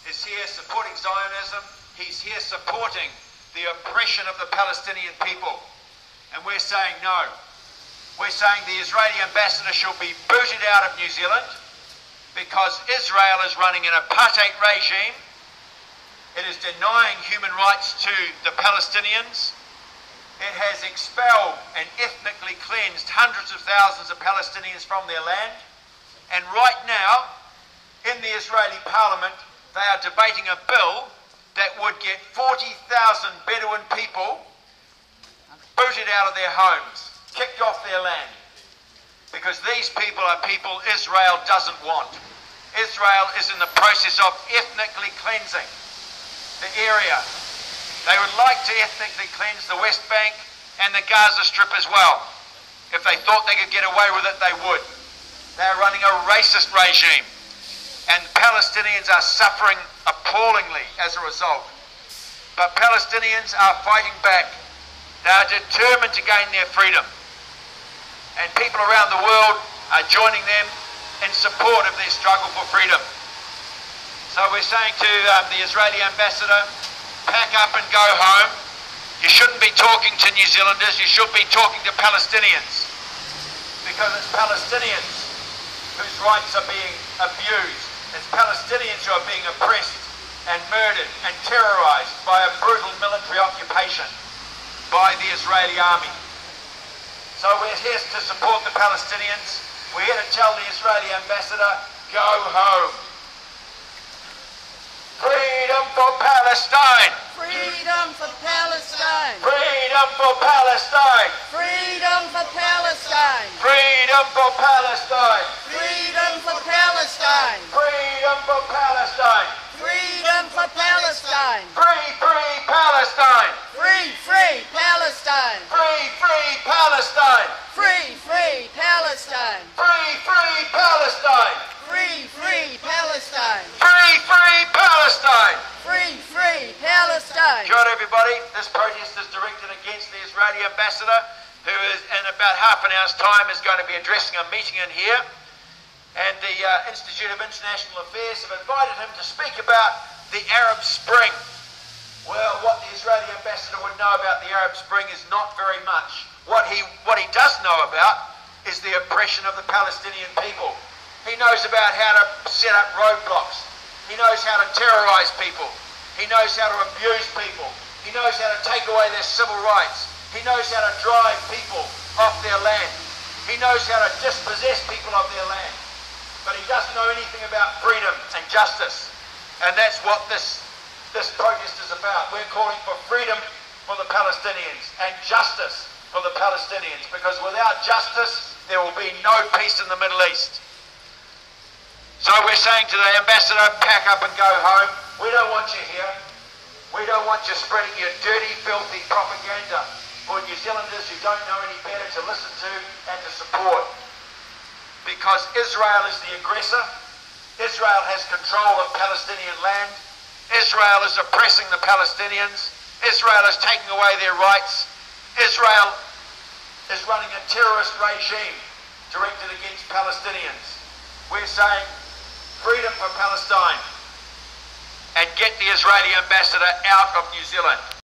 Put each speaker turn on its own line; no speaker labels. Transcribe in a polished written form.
is here supporting Zionism. He's here supporting the oppression of the Palestinian people. And we're saying no. We're saying the Israeli ambassador should be booted out of New Zealand because Israel is running an apartheid regime. It is denying human rights to the Palestinians. It has expelled and ethnically cleansed hundreds of thousands of Palestinians from their land. And right now, in the Israeli parliament, they are debating a bill that would get 40,000 Bedouin people booted out of their homes, kicked off their land. Because these people are people Israel doesn't want. Israel is in the process of ethnically cleansing the area. They would like to ethnically cleanse the West Bank and the Gaza Strip as well. If they thought they could get away with it, they would. They are running a racist regime, and Palestinians are suffering appallingly as a result. But Palestinians are fighting back. They are determined to gain their freedom, and people around the world are joining them in support of their struggle for freedom. So we're saying to the Israeli ambassador, pack up and go home. You shouldn't be talking to New Zealanders, you should be talking to Palestinians, because it's Palestinians whose rights are being abused. It's Palestinians who are being oppressed and murdered and terrorised by a brutal military occupation by the Israeli army. So we're here to support the Palestinians. We're here to tell the Israeli ambassador, go home. Freedom for Palestine!
Freedom for Palestine!
Freedom for Palestine!
Freedom for Palestine!
Freedom for Palestine!
Freedom for Palestine!
Freedom for Palestine!
Freedom for Palestine!
Free, free Palestine!
Free, free Palestine!
Free, free Palestine!
Free, free Palestine!
Free, free Palestine!
Free, free Palestine!
Free, free Palestine!
Free, free Palestine!
Kia ora everybody. This protest is directed against the Israeli ambassador, who is in about half an hour's time is going to be addressing a meeting in here. And the Institute of International Affairs have invited him to speak about the Arab Spring. Well, what the Israeli ambassador would know about the Arab Spring is not very much. What he does know about is the oppression of the Palestinian people. He knows about how to set up roadblocks. He knows how to terrorise people. He knows how to abuse people. He knows how to take away their civil rights. He knows how to drive people off their land. He knows how to dispossess people of their land. But he doesn't know anything about freedom and justice. And that's what this protest is about. We're calling for freedom for the Palestinians and justice for the Palestinians, because without justice there will be no peace in the Middle East. So we're saying to the ambassador, pack up and go home. We don't want you here. We don't want you spreading your dirty, filthy propaganda for New Zealanders who don't know any better to listen to and to support. Because Israel is the aggressor. Israel has control of Palestinian land. Israel is oppressing the Palestinians. Israel is taking away their rights. Israel is running a terrorist regime directed against Palestinians. We're saying freedom for Palestine and get the Israeli ambassador out of New Zealand.